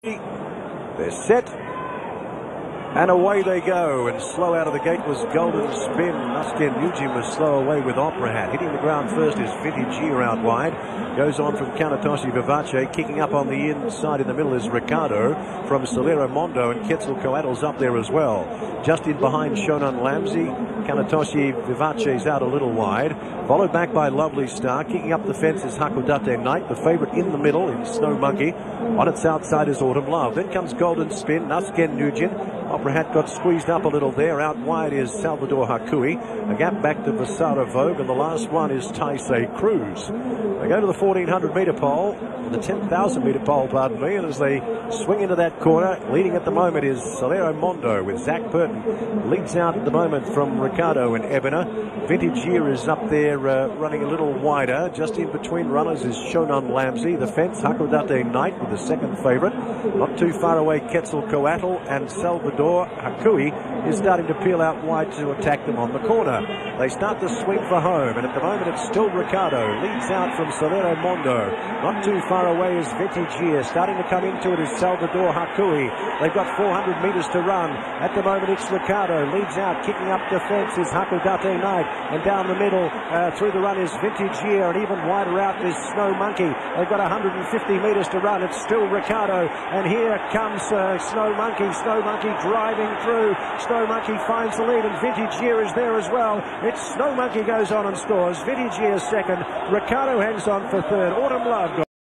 They're set. And away they go, and slow out of the gate was Golden Spin. Nuskin Nugent was slow away with Opera Hat. Hitting the ground first is Vintage Year out wide. Goes on from Kanatoshi Vivace. Kicking up on the inside in the middle is Ricardo from Solera Mondo, and Quetzalcoatl's up there as well. Just in behind Shonan Lamzi. Kanatoshi Vivace's out a little wide. Followed back by Lovely Star. Kicking up the fence is Hakodate Knight. The favourite in the middle in Snow Monkey. On its outside is Autumn Love. Then comes Golden Spin. Nuskin Nugent. Opera Hat got squeezed up a little there. Out wide is Salvador Hakui. A gap back to Vasara Vogue, and the last one is Taisei Cruz. They go to the 1400-metre pole, the 10,000-metre pole, pardon me, and as they swing into that corner, leading at the moment is Solera Mondo with Zach Burton. Leads out at the moment from Ricardo and Ebena. Vintage Year is up there running a little wider. Just in between runners is Shonan Lamzi. The fence, Hakodate Knight with the second favourite. Not too far away, Quetzalcoatl, and Salvador Hakui is starting to peel out wide to attack them on the corner. They start to swing for home, and at the moment it's still Ricardo. Leads out from Solera Mondo. Not too far away is Vintage Year. Starting to come into it is Salvador Hakui. They've got 400 metres to run. At the moment it's Ricardo. Leads out, kicking up the fence is Hakodate Knight. And down the middle, through the run is Vintage Year, and even wider out is Snow Monkey. They've got 150 metres to run. It's still Ricardo, and here comes Snow Monkey. Snow Monkey driving through. Snow Monkey finds the lead, and Vintage Year is there as well. It's Snow Monkey goes on and scores. Vintage Year second. Ricardo hangs on for third. Autumn Love